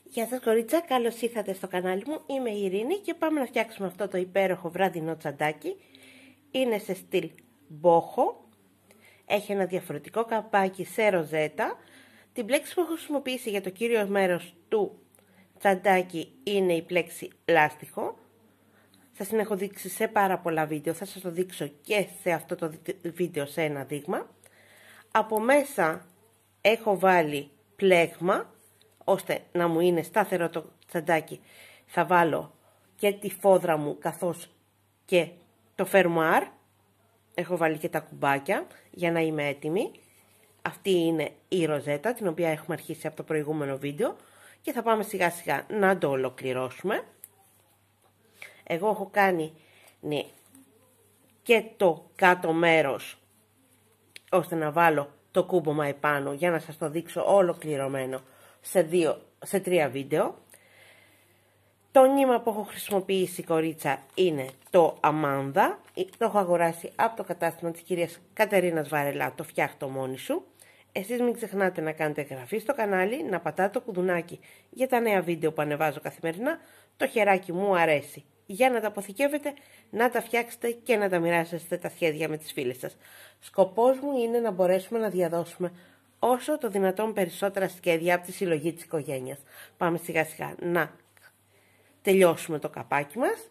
Γεια σας κορίτσα, καλώς ήρθατε στο κανάλι μου, είμαι η Ειρήνη και πάμε να φτιάξουμε αυτό το υπέροχο βραδινό τσαντάκι. Είναι σε στυλ μπόχο, έχει ένα διαφορετικό καπάκι σε ροζέτα. Την πλέξη που έχω χρησιμοποιήσει για το κύριο μέρος του τσαντάκι είναι η πλέξη λάστιχο. Σας την έχω δείξει σε πάρα πολλά βίντεο, θα σας το δείξω και σε αυτό το βίντεο σε ένα δείγμα. Από μέσα έχω βάλει πλέγμα, ώστε να μου είναι σταθερό το τσαντάκι. Θα βάλω και τη φόδρα μου καθώς και το φερμουάρ. Έχω βάλει και τα κουμπάκια για να είμαι έτοιμη. Αυτή είναι η ροζέτα, την οποία έχουμε αρχίσει από το προηγούμενο βίντεο και θα πάμε σιγά σιγά να το ολοκληρώσουμε. Εγώ έχω κάνει και το κάτω μέρος ώστε να βάλω το κούμπομα επάνω για να σας το δείξω ολοκληρωμένο σε 3 βίντεο. Το νήμα που έχω χρησιμοποιήσει κορίτσα είναι το αμάνδα. Το έχω αγοράσει από το κατάστημα της κυρίας Κατερίνας Βαρελά, το φτιάχτω μόνη σου. Εσείς μην ξεχνάτε να κάνετε εγγραφή στο κανάλι, να πατάτε το κουδουνάκι για τα νέα βίντεο που ανεβάζω καθημερινά. Το χεράκι μου αρέσει για να τα αποθηκεύετε, να τα φτιάξετε και να τα μοιράσετε τα σχέδια με τις φίλες σας. Σκοπός μου είναι να μπορέσουμε να διαδώσουμε όσο το δυνατόν περισσότερα σχέδια από τη συλλογή της οικογένειας. Πάμε σιγά σιγά να τελειώσουμε το καπάκι μας.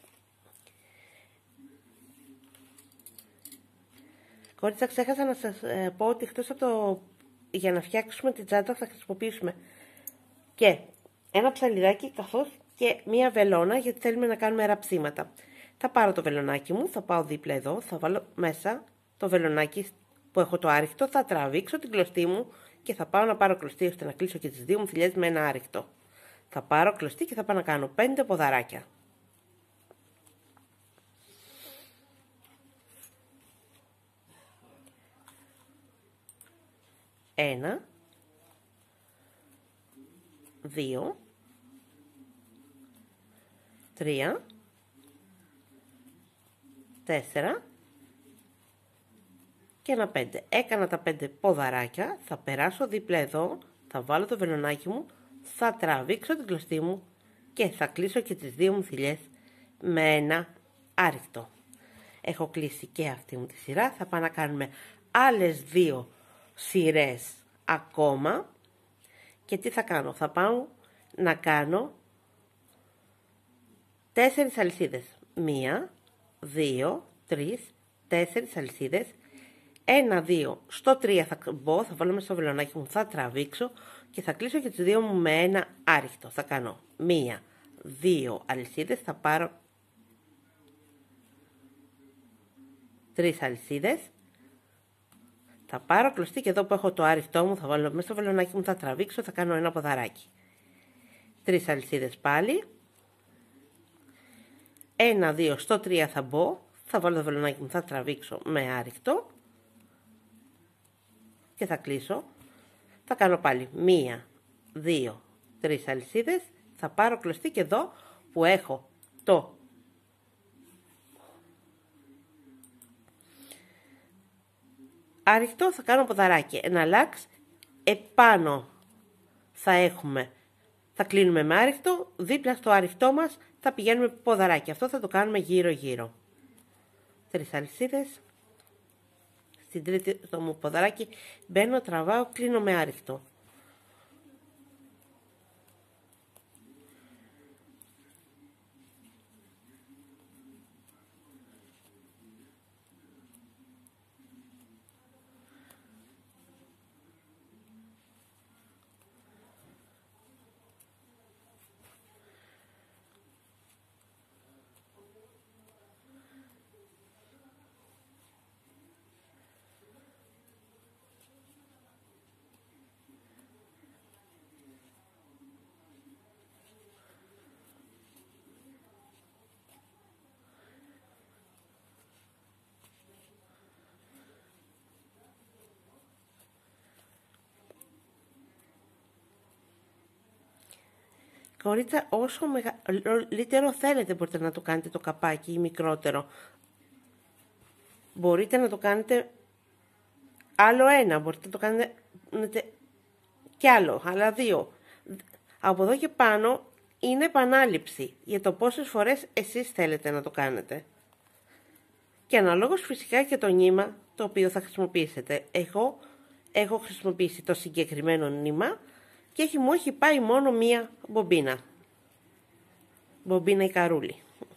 Κορίτσα, ξέχασα να σας πω ότι εκτός από για να φτιάξουμε την τσάντα θα χρησιμοποιήσουμε και ένα ψαλιδάκι καθώς και μία βελόνα, γιατί θέλουμε να κάνουμε ραψίματα. Θα πάρω το βελονάκι μου, θα πάω δίπλα εδώ, θα βάλω μέσα το βελονάκι που έχω το άρρηκτο, θα τραβήξω την κλωστή μου και θα πάω να πάρω κλωστή ώστε να κλείσω και τις 2 μου θηλιές με ένα άρρηκτο. Θα πάρω κλωστή και θα πάω να κάνω 5 ποδαράκια. 1, 2, 3, 4 και ένα 5. Έκανα τα 5 ποδαράκια, θα περάσω δίπλα εδώ, θα βάλω το βελονάκι μου, θα τραβήξω την κλωστή μου και θα κλείσω και τις 2 μου θηλιές με ένα άρρηκτο. Έχω κλείσει και αυτή μου τη σειρά, θα πάω να κάνουμε άλλες 2 σειρές ακόμα. Και τι θα κάνω, θα πάω να κάνω 4 αλυσίδες. 1, 2, 3, 4 αλυσίδες. 1, 2, στο 3 θα μπω, θα βάλω μέσα στο βελονάκι μου, θα τραβήξω και θα κλείσω και τις 2 μου με ένα άρρηκτο. Θα κάνω 1, 2 αλυσίδες, θα πάρω 3 αλυσίδες. Θα πάρω κλωστή και εδώ που έχω το άρρηκτό μου θα βάλω μέσα στο βελονάκι μου, θα τραβήξω, θα κάνω ένα ποδαράκι. 3 αλυσίδες πάλι. 1, 2, στο 3 θα μπω, θα βάλω το βελονάκι μου, θα τραβήξω με άρρηκτο και θα κλείσω. Θα κάνω πάλι 1, 2, 3 αλυσίδες, θα πάρω κλωστή και εδώ που έχω το άρρηκτο θα κάνω ποδαράκι, ένα λάξ, επάνω θα κλείνουμε με άρρηκτο, δίπλα στο άρρηκτό μας θα πηγαίνουμε ποδαράκι. Αυτό θα το κάνουμε γύρω γύρω. 3 αλυσίδες, στην τρίτη το μου ποδαράκι μπαίνω, τραβάω, κλείνω με άρρηκτο. Κορίτσα, όσο μεγαλύτερο θέλετε μπορείτε να το κάνετε το καπάκι ή μικρότερο. Μπορείτε να το κάνετε άλλο ένα, μπορείτε να το κάνετε κι άλλο, άλλα 2. Από εδώ και πάνω είναι επανάληψη για το πόσες φορές εσείς θέλετε να το κάνετε. Και αναλόγως φυσικά και το νήμα το οποίο θα χρησιμοποιήσετε. Εγώ έχω χρησιμοποιήσει το συγκεκριμένο νήμα και μου έχει πάει μόνο μία μπομπίνα. Μπομπίνα ή καρούλι.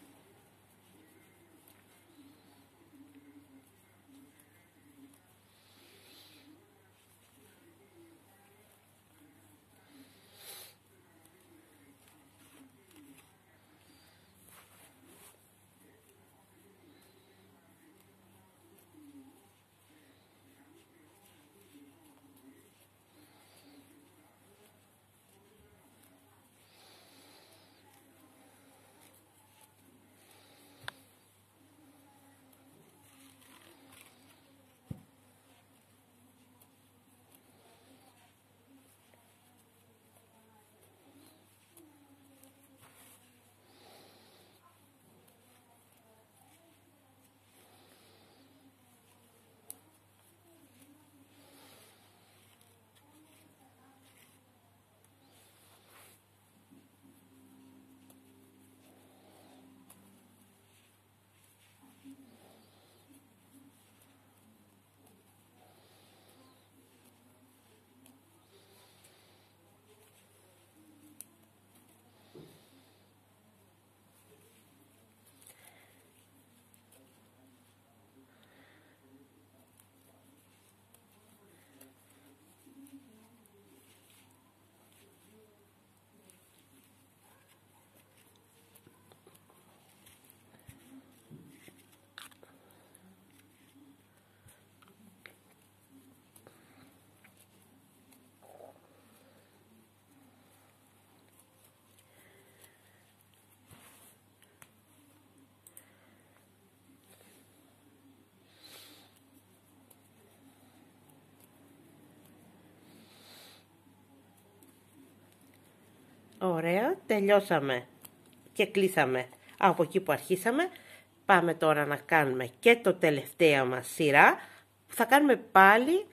Ωραία, τελειώσαμε και κλείσαμε από εκεί που αρχίσαμε. Πάμε τώρα να κάνουμε και το τελευταίο μας σειρά, που θα κάνουμε πάλι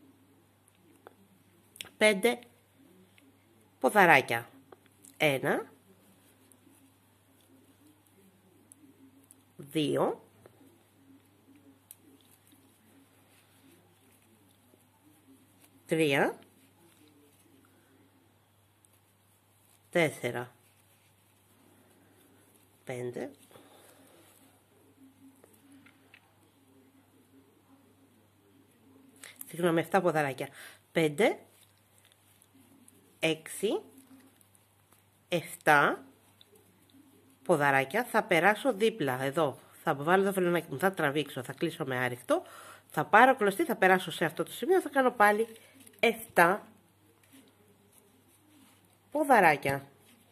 5 ποδαράκια. 1, 2, 3, 4, 5, 7 ποδαράκια. 5, 6, 7 ποδαράκια. Θα περάσω δίπλα εδώ. Θα βάλω το φρενάκι μου, θα τραβήξω, θα κλείσω με άρρηκτο. Θα πάρω κλωστή, θα περάσω σε αυτό το σημείο, θα κάνω πάλι 7 ποδαράκια.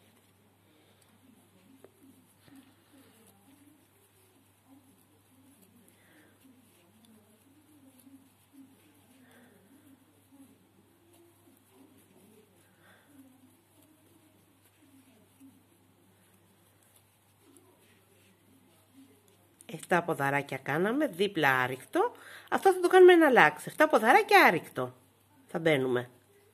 Εφτά ποδαράκια κάναμε, δίπλα άρρηκτο. Αυτό θα το κάνουμε ένα λάξ. 7 ποδαράκια άρρηκτο. Θα μπαίνουμε.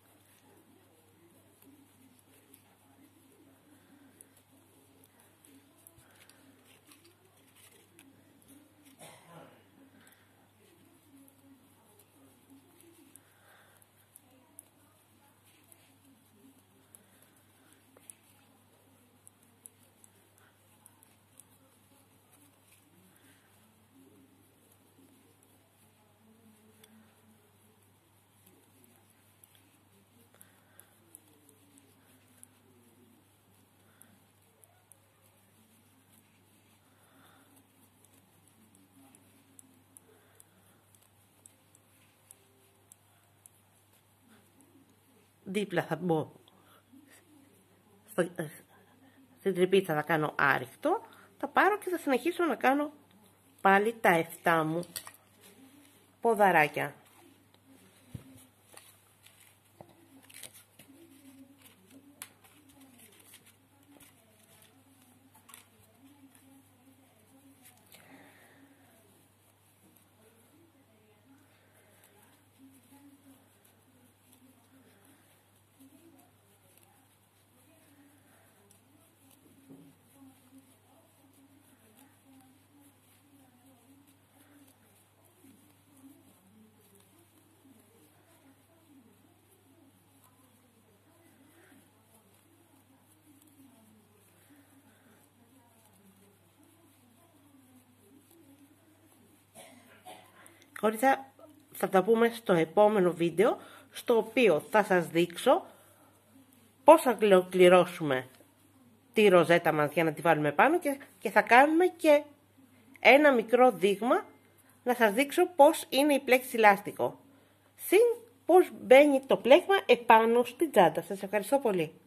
Δίπλα θα μπω στην τρυπίτσα, θα κάνω άρρηκτο, θα πάρω και θα συνεχίσω να κάνω πάλι τα 7 μου ποδαράκια. Κορίτσια, θα τα πούμε στο επόμενο βίντεο, στο οποίο θα σας δείξω πώς θα ολοκληρώσουμε τη ροζέτα μας για να τη βάλουμε πάνω και θα κάνουμε και ένα μικρό δείγμα να σας δείξω πώς είναι η πλέξη λάστιχο. Συν πώς μπαίνει το πλέγμα επάνω στην τσάντα. Σας ευχαριστώ πολύ.